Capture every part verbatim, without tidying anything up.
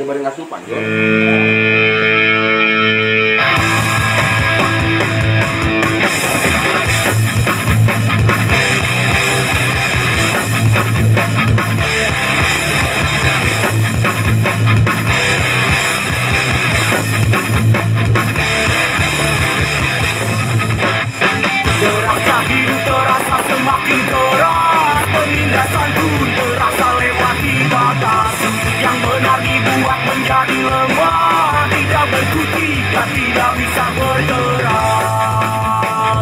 bari ngasupan yo. Terasa hidup terasa semakin keras, penindasan pun terasa lewati batas. Yang benar dibuat menjadi lemah, tidak berkutik dan tidak bisa bergerak.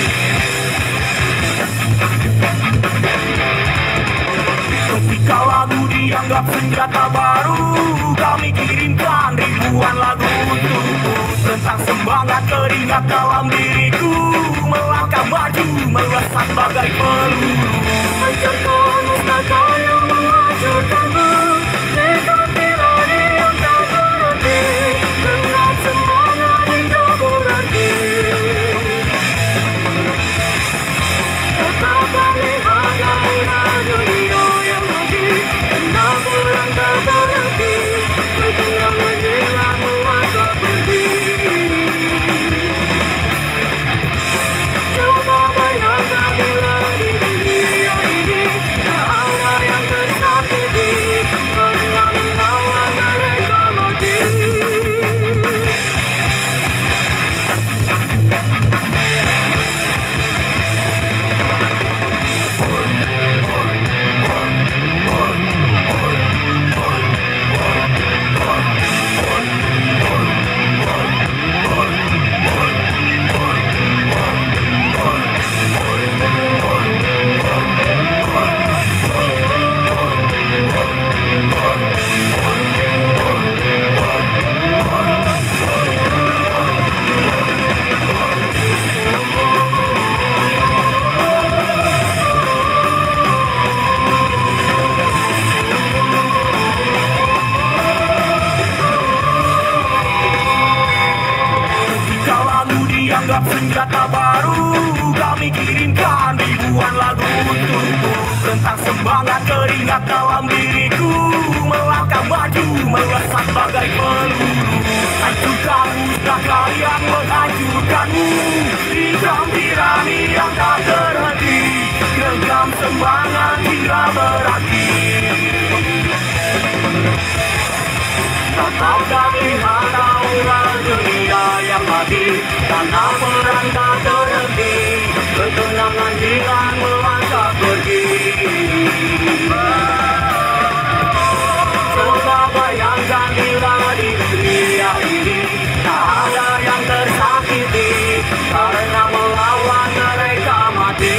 Ketika lagu dianggap senjata baru, kami kirimkan ribuan lagu untukmu. Tentang semangat teringat dalam diriku, melangkah maju melesat bagai peluru. Hancurkan musnahkan yang menghancurkanmu, nekat tirani yang tak berhenti, dengan semangat hingga berhenti. Tetapkan lihat gairah dunia yang lagi, hendak pulang tak berhenti, bergerak menjelang melangkah pergi. Coba bayangkan bila di dunia ini tak ada yang tersakiti, karena melawan mereka mati. Dianggap senjata baru, kami kirimkan ribuan lagu untukmu. Tentang semangat teringat dalam diriku, melangkah maju melesat bagai peluru. Hancurkan musnah kalian menghancurkanmu, hitam tirani yang tak terhenti, genggam semangat hingga berarti. Tetapkan lihat aura dunia yang mati, karena perang tak terhenti, ketenangan hilang melangkah pergi. Coba bayangkan bila di dunia ini tak ada yang tersakiti, karena melawan mereka mati.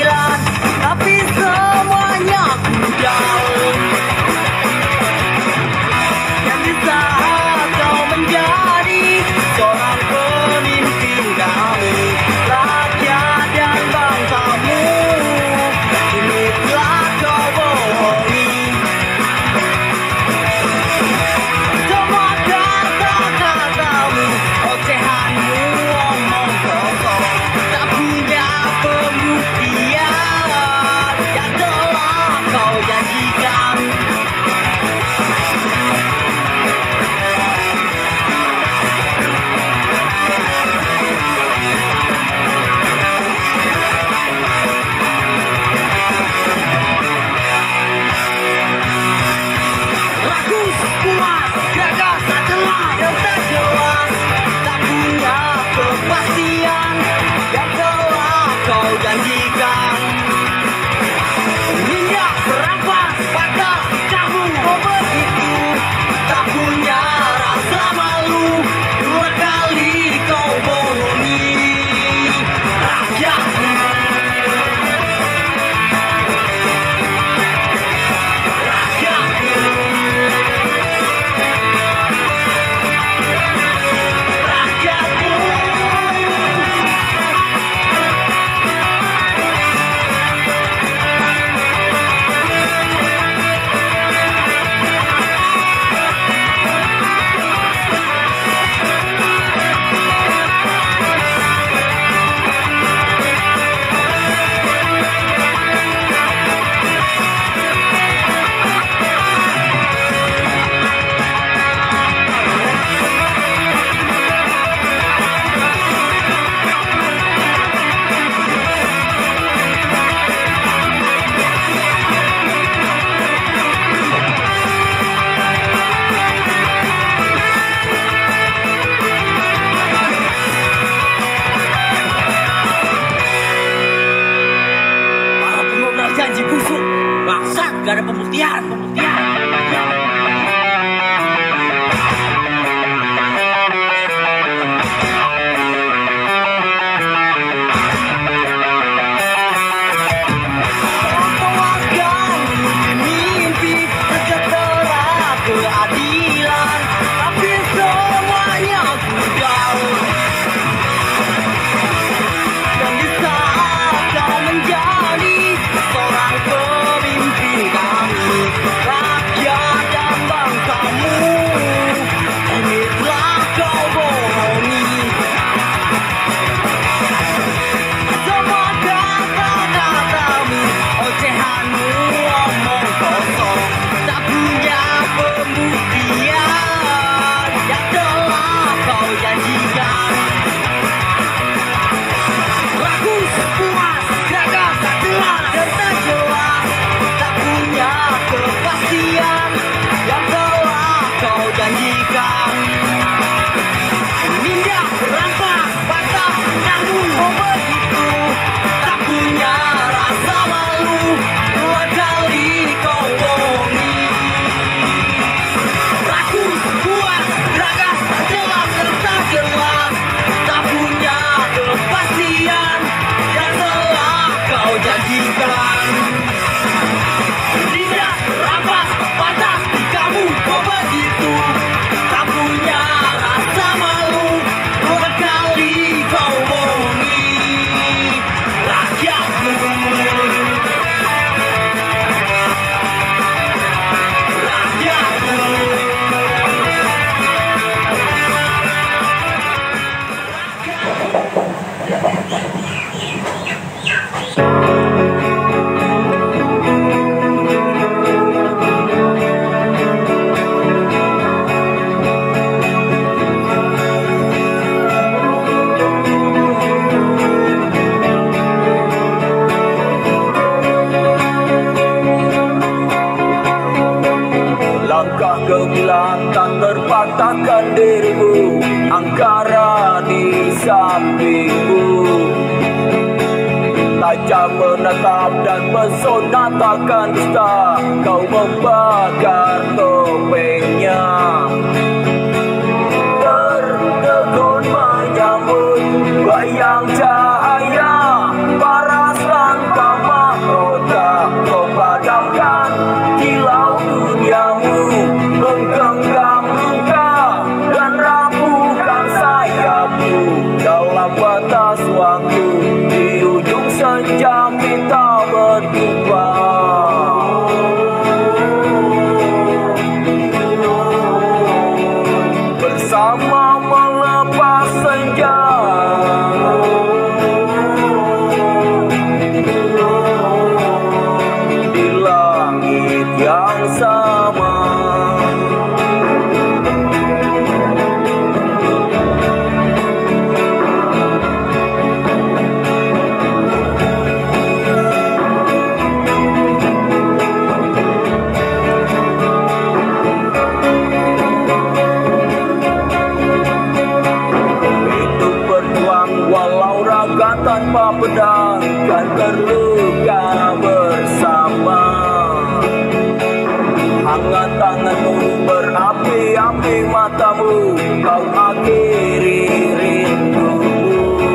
keadilan, tapi semuanya ku jauh. Dan di saat kau menjadi seorang pemimpin kami, rakyat dan bangsamu, ini telah kau bohongi. Semua kata-katamu, ocehanmu, omong kosong, tak punya pembuktian yang telah kau janjikan. Rakus, puas, gagasan telah dan tak jelas, tak punya kepastian yang telah kau janjikan. Menindak, merampas, patah, kamu kau begitu, tak punya rasa malu, dua kali kau bohongi rakyatmu. Para pengobral janji busuk, bangsat, gak ada pembuktian, pembuktian. Membawakan mimpi sejahtera keadilan, tapi semuanya ku jauh. Dan di saat kau menjadi seorang pemimpin kami, rakyat dan bangsamu, ini telah kau bohongi. Semua kata-katamu, ocehanmu, omong kosong, tak punya pembuktian yang telah kau janjikan. Rakus, puas, gagasan telah dan tak jelas, tak punya kepastian yang telah kau janjikan. Menindak, merampas, patah, kamu kau begitu, tak punya rasa malu, dua kali kau bohongi. Rakus, puas, gagasan telah dan tak jelas, tak punya kepastian yang telah kau janjikan. Menindak, merampas, patah, kamu kau begitu, tak punya rasa malu, dua kali kau bohongi rakyatmu. Rakyatmu. Langkah gemilang tak terpatahkan dirimu, angkara di sampingmu. Tajam menatap dan pesona takkan dusta, kau membakar topengnya. Tertegun menyambut bayang cahaya paras langkah senja kita berdua. Bersama melepas senja di langit yang sama. Tanpa pedang kan terluka bersama. Hangat tanganmu berapi-api matamu, kau akhiri rindumu.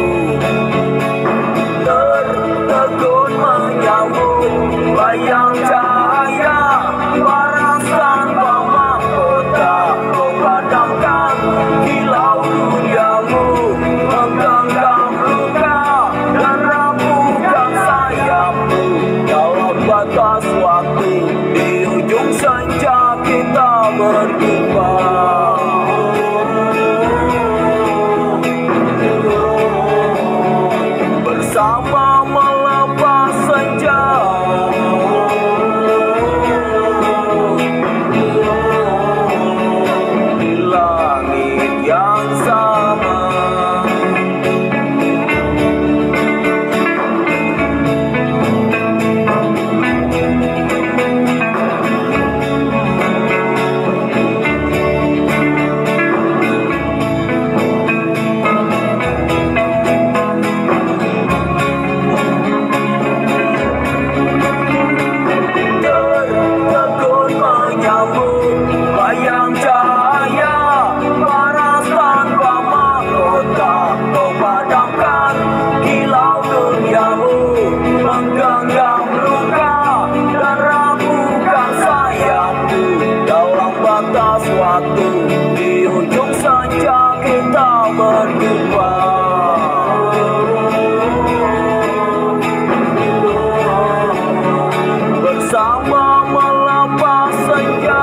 Tertegun menyambut bayang cahaya paras tanpa mahkota. Kau padamkan kilau duniamu, menggenggam luka dan rapuhkan sayapmu. Dalam batas waktu di ujung senja kita berdua. Bersama melepas senja di langit yang sama. Bayang cahaya paras tanpa mahkota. Kau padamkan kilau duniamu, menggenggam luka dan rapuhkan sayapmu. Dalam batas waktu di ujung senja kita berdua. Bersama melepas senja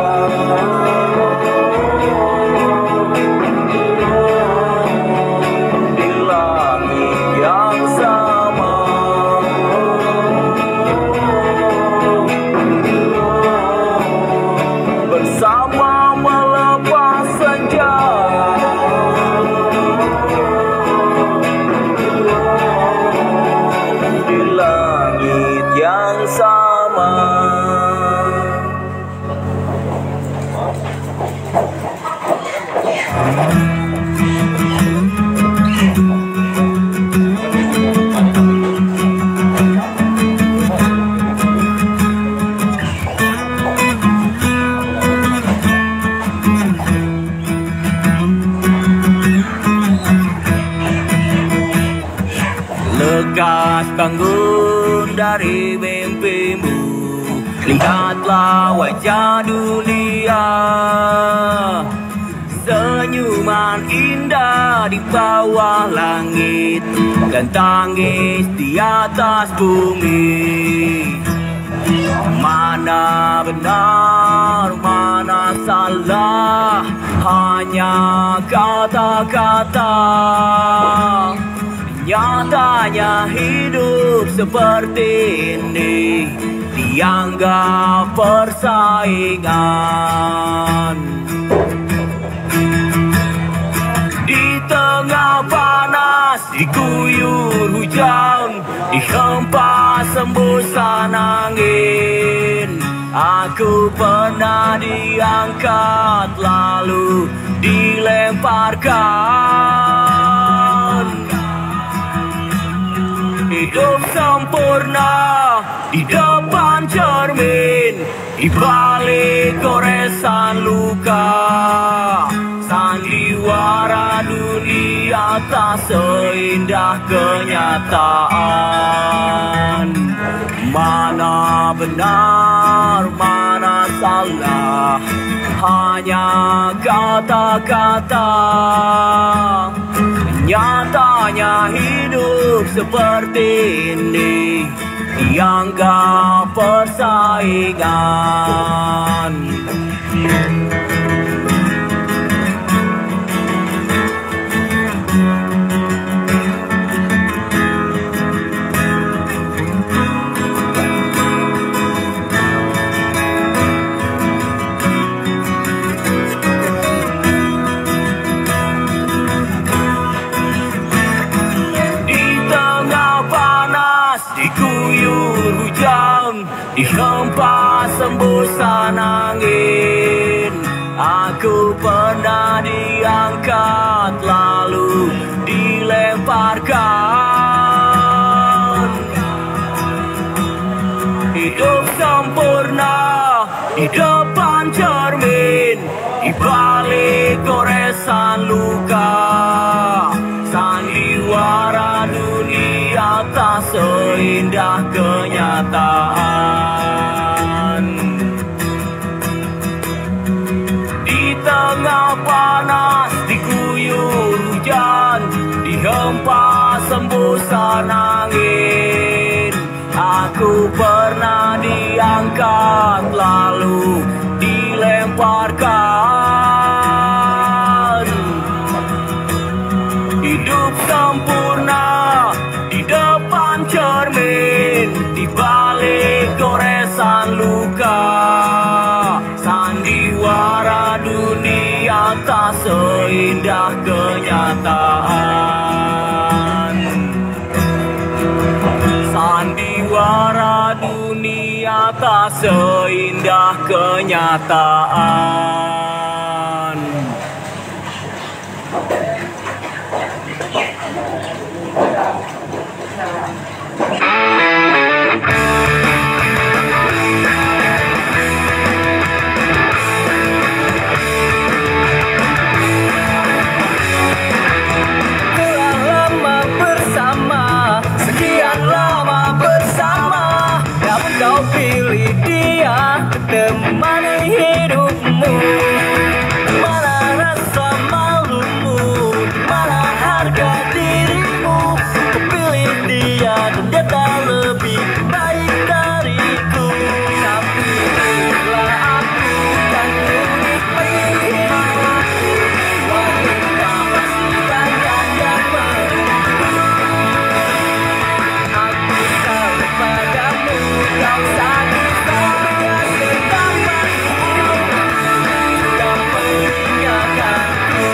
di langit yang sama. Bersama melepas senja di langit yang sama. Lekas bangun dari mimpimu, lihatlah wajah dunia. Senyuman indah di bawah langit dan tangis di atas bumi. Mana benar, mana salah, hanya kata-kata. Nyatanya hidup seperti ini dianggap persaingan. Di tengah panas, diguyur hujan, dihempas sembusan angin. Aku pernah diangkat lalu dilemparkan. Hidup sempurna di depan cermin, di balik goresan luka. Sandiwara dunia tak seindah kenyataan. Mana benar, mana salah, hanya kata-kata. Nyatanya hidup seperti ini dianggap persaingan. Diguyur hujan, dihempas embusan angin. Aku pernah diangkat lalu dilemparkan. Hidup sempurna di depan cermin, di balik goresan luka. Sandiwara dunia tak seindah kenyataan. Di tengah panas, diguyur hujan, dihempas embusan angin. Aku pernah diangkat lalu dilemparkan. Hidup sempurna di depan cermin, di balik goresan luka. Sandiwara dunia tak seindah kenyataan. Sandiwara dunia tak seindah kenyataan. Kau pilih dia temani hidupmu. Mana rasa malumu, mana harga dirimu. Kau pilih dia dan dia tak lebih baik dariku. Tapi bila aku kan pilih hidupku, wanita masih banyak yang menunggu. Aku tahu padamu kau sakit saja setamanku, tak meninggalkanku.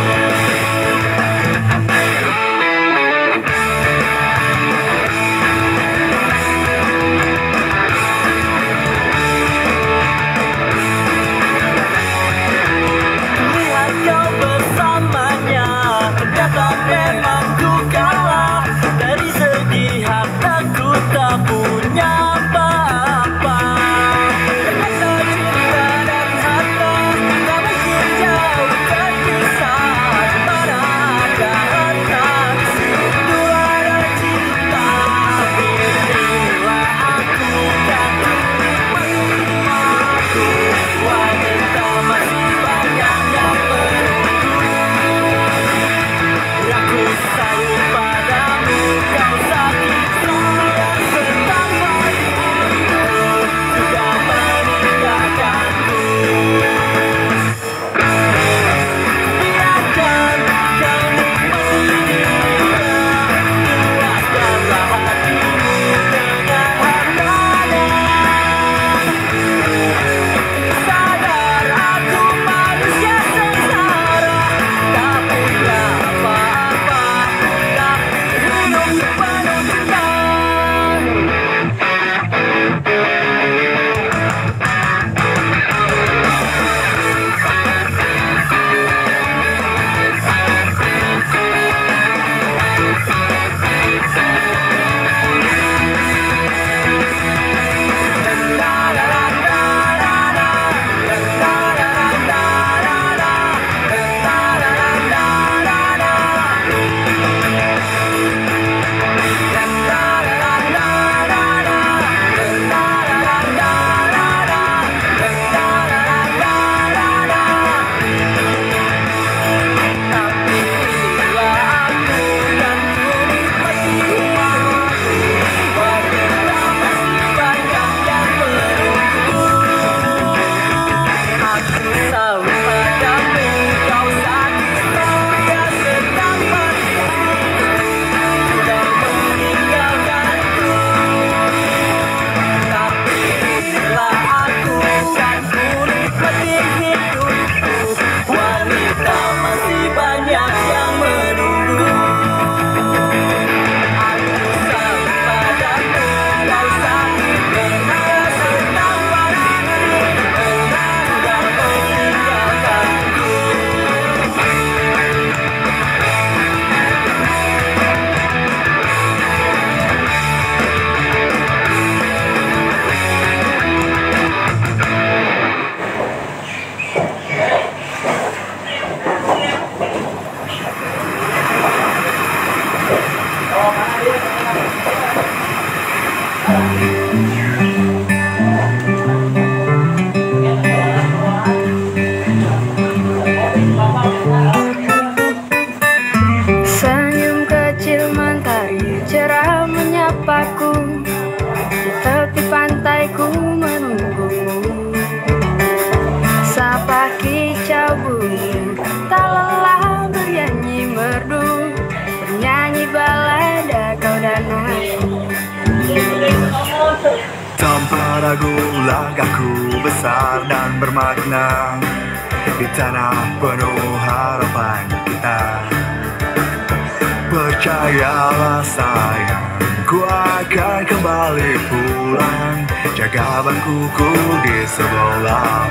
Lihat kau bersamanya, ternyata memang ku kalah. Dari segi hartaku tak punya apa-apa. Ternyata cinta dan harta tak mungkin jauh terpisah. Mana ada harta, dulu ada cinta. Bila aku kan menerima, wanita masih banyak yang menunggu. Aku sayang padamu, kau sakit saja setamanku. Senyum kecil mentari cerah menyapaku, di tepi pantaiku menunggumu. Sapa kicau burung tak lelah bernyanyi merdu, bernyanyi balada kau dan aku. Tanpa ragu langkahku besar dan bermakna, di tanah penuh harapan kita. Percayalah sayang, ku akan kembali pulang, jaga bangkuku di sebelah.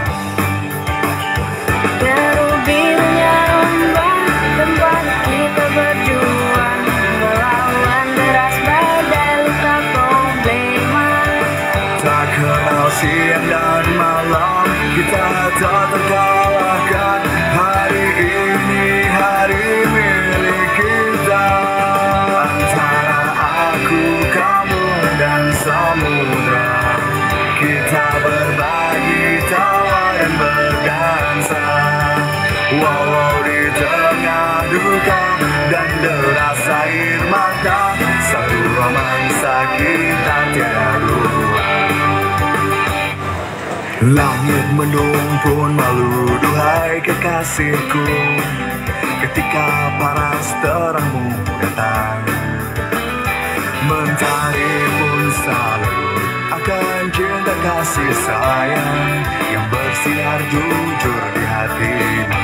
Deru birunya ombak tempat kita berjuang, melawan deras badai luka problema. Tak kenal siang dan malam, kita tak terkalahkan. Hari ini hari milik kita. Antara aku, kamu dan samudra, kita berbagi tawa dan berdansa. Walau di tengah duka dan deras air mata, satu romansa kita tiada dua. Langit mendung pun malu, duhai kekasihku, ketika panas terangmu datang. Mentari pun salut akan cinta kasih sayang yang bersinar jujur di hatimu.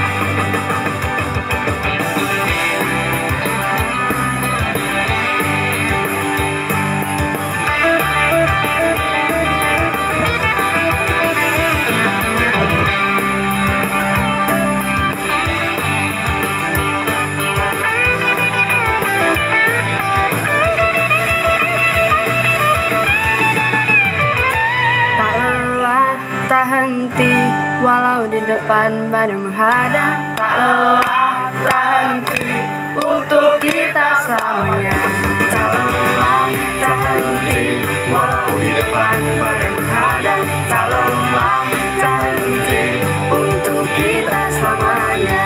Tak henti walau di depan badai menghadang, tak lelah tak henti untuk kita selamanya. Tak lelah tak henti walau di depan badai menghadang, tak lelah tak henti untuk kita selamanya.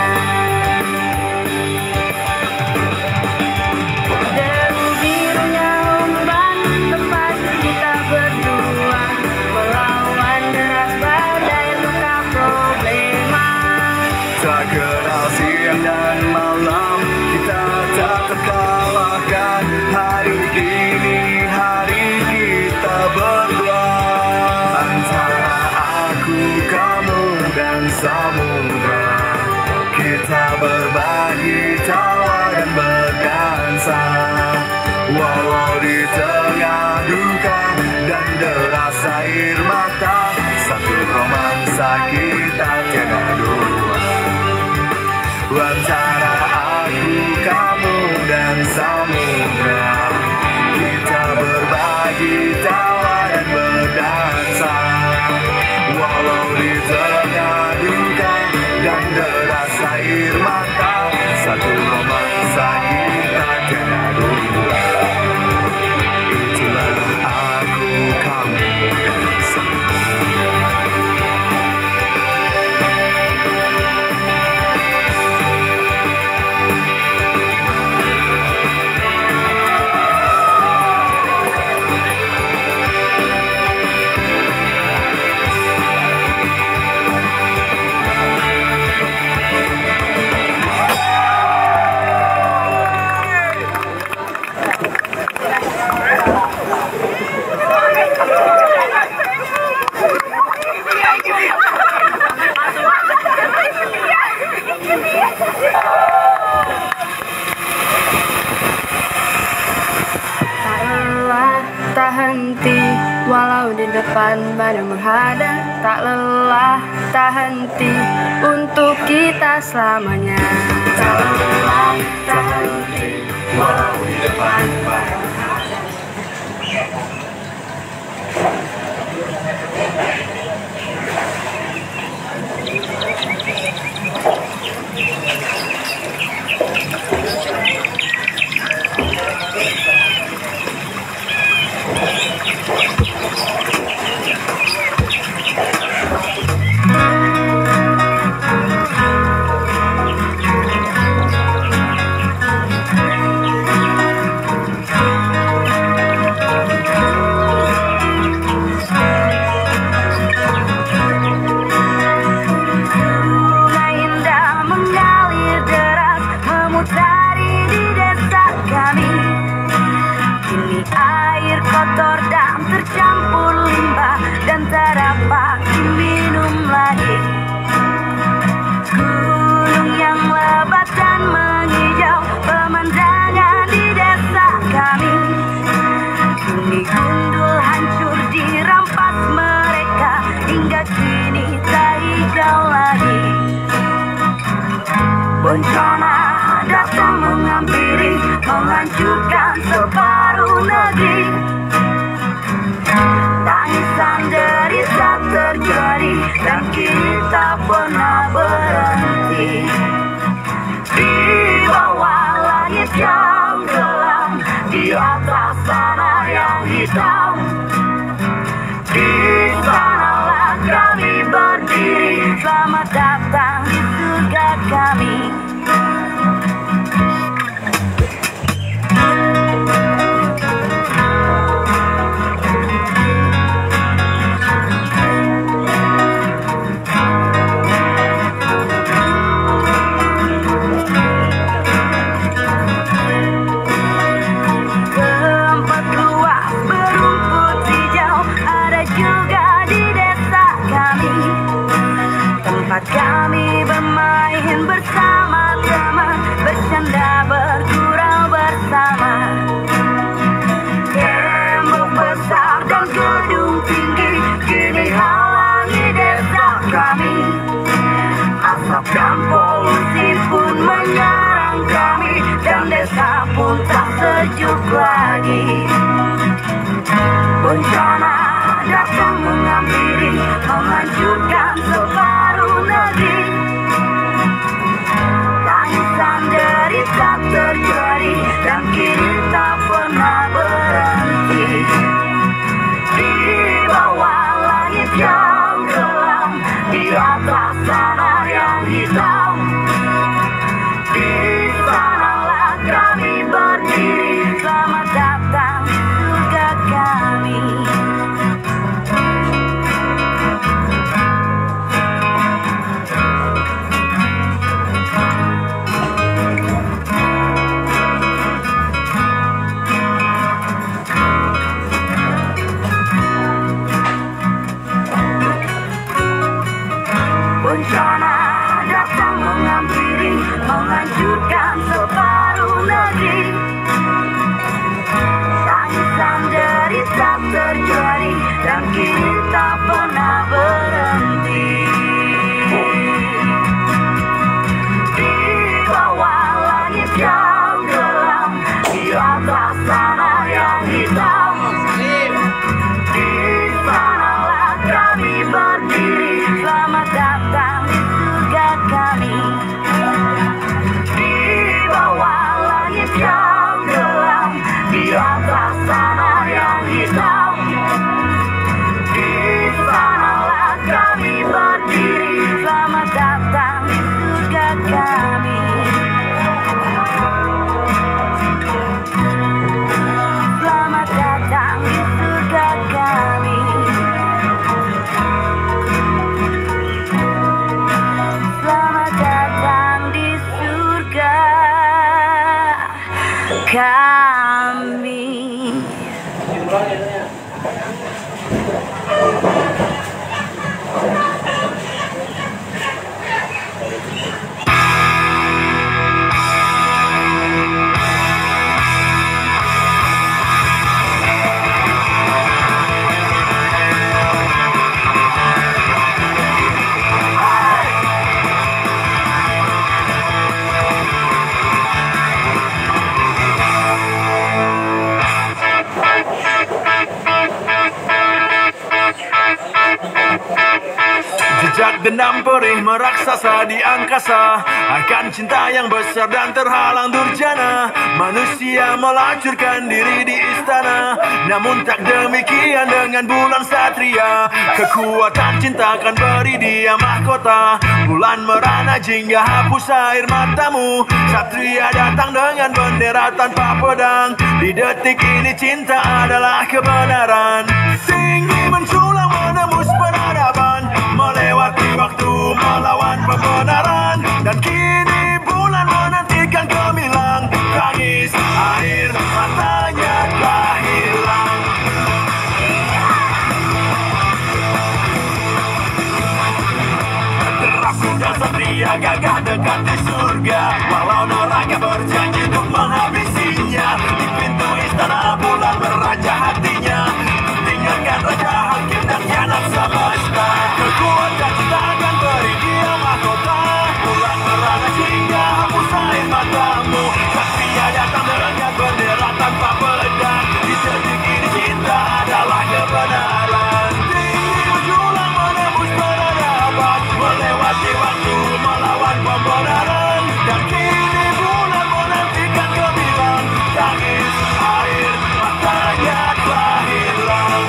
Deru birunya ombak tempat kita berdua, melawan deras badai luka problema. Tak kenal siang dan malam, kita tak terkalahkan. Hari ini hari kita berdua. Antara aku, kamu dan samudra, kita berbagi tawa dan berdansa. Walau di tengah duka dan deras air mata, satu romansa kita tiada dua. Antara aku, kamu dan samudra, kita berbagi tawa dan berdansa. Walau di tengah duka dan deras air mata, satu romansa kita tiada dua. Itulah aku, kamu dan samudra. Tak henti walau di depan badai menghadang, tak lelah tak henti untuk kita selamanya. Tak lelah tak henti walau di depan badai menghadang. dan tak dapat diminum lagi. Gunung yang lebat dan menghijau, pemandangan di desa kami. Kini gundul hancur dirampas mereka, hingga kini tak hijau lagi. Bencana datang menghampiri, menghancurkan separuh negeri. Tangisan derita terjadi dan kini tak pernah berhenti. Di bawah langit yang gelap, di atas sana yang hitam, di sanalah kami berdiri. Selamat datang di surga kami. Kami bermain bersama teman, bercanda bergurau bersama. Tembok besar dan gedung tinggi kini halangi desa kami. Asap dan polusi pun menyerang kami, dan desa pun tak sejuk lagi. Bencana datang menghampiri, menghancurkan separuh negeri. Tangisan derita terjadi dan kini tak pernah berhenti. Di bawah langit yang gelap, di atas sana yang hitam, di sanalah kami berdiri. Selamat datang di surga kami. Bencana datang menghampiri, menghancurkan separuh negeri. Tangisan derita terjadi dan kini tak pernah berhenti. Di bawah langit yang gelap, di atas sana yang hitam, di sanalah kami berdiri. Selamat datang di surga kami. Di bawah langit yang gelap, di atas sana yang hitam, di sanalah kami berdiri. Selamat datang di surga kami. Selamat datang di surga kami. Selamat datang di surga kami. Jejak dendam perih meraksasa di angkasa, akan cinta yang besar dan terhalang durjana. Manusia melacurkan diri di istana, namun tak demikian dengan bulan satria. Kekuatan cinta akan beri dia mahkota, bulan merana jingga hapus air matamu. Satria datang dengan bendera tanpa pedang, di detik ini cinta adalah kebenaran. Tinggi menculang menembus peradaban, melewati waktu melawan pembenaran, dan kini bulan menantikan gemilang. Tangis air matanya telah hilang. mendekati surga. Walau neraka berjanji untuk menghabisinya, di pintu istana bulan beraja hatinya. Tinggalkan raja hakim dan hianat semesta. Kekuatan cinta akan beri dia mahkota. Bulan merana hingga hapus air matamu. Satria datang dengan bendera tanpa pedang. Di detik ini cinta adalah kebenaran. Tinggi berjulang menembus peradaban, melewati waktu melawan pembenaran. Dan kini bulan menantikan gemilang. Tangis air matanya telah hilang.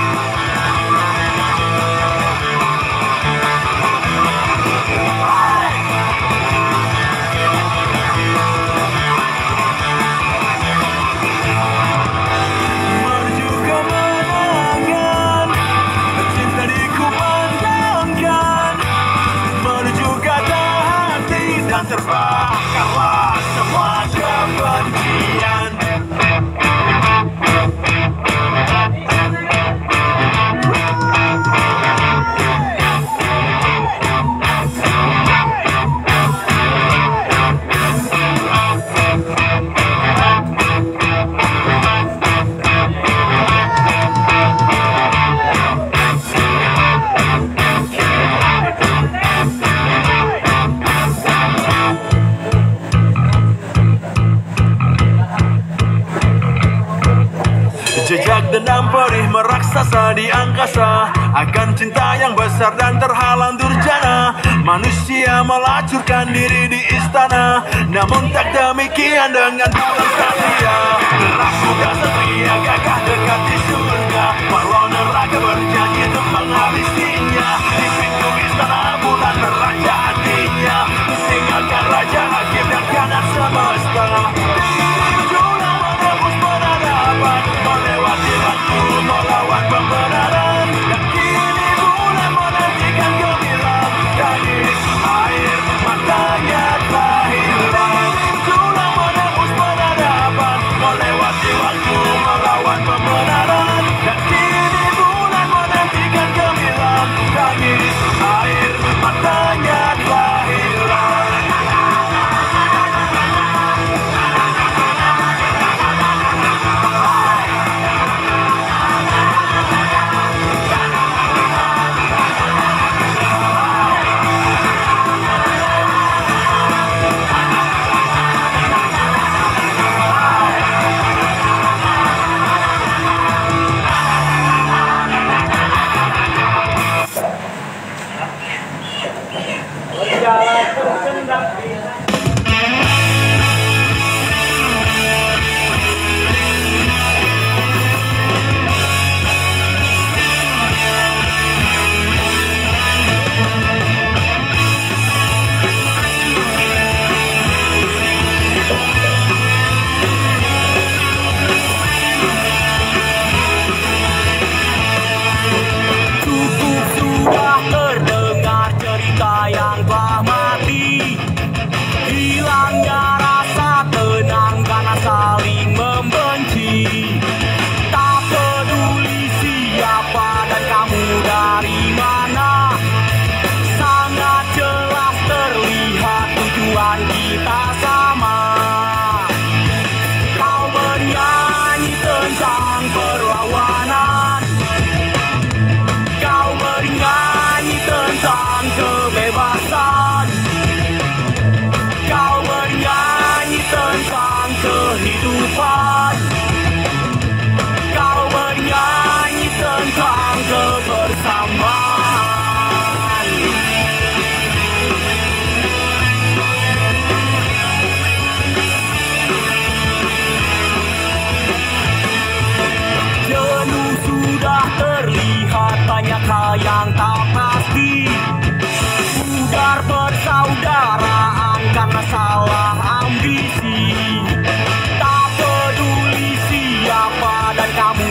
Menuju kemenangan, cinta dikumandangkan. Menuju kata hati dan terbakarlah semua kebencian. Jejak dendam perih meraksasa di angkasa, akan cinta yang besar dan terhalang durjana. Manusia melacurkan diri di istana, namun tak demikian dengan bulan satria. Gerak kuda satria gagah dekat di surga, walau neraka berjanji untuk menghabisinya. Di pintu istana bulan beraja hatinya. Tinggalkan raja hakim dan hianat semesta. Berjuang menembus peradaban, melewati waktu melawan pembenaran. Dan kini bulan menantikan gemilang. Tangis air matanya telah hilang. Berjuang menembus peradaban, melewati waktu melawan pembenaran. Dan kini bulan menantikan gemilang. Tangis air matanya telah hilang. Yang tak pasti, pudar persaudaraan karena salah ambisi. Tak peduli siapa dan kamu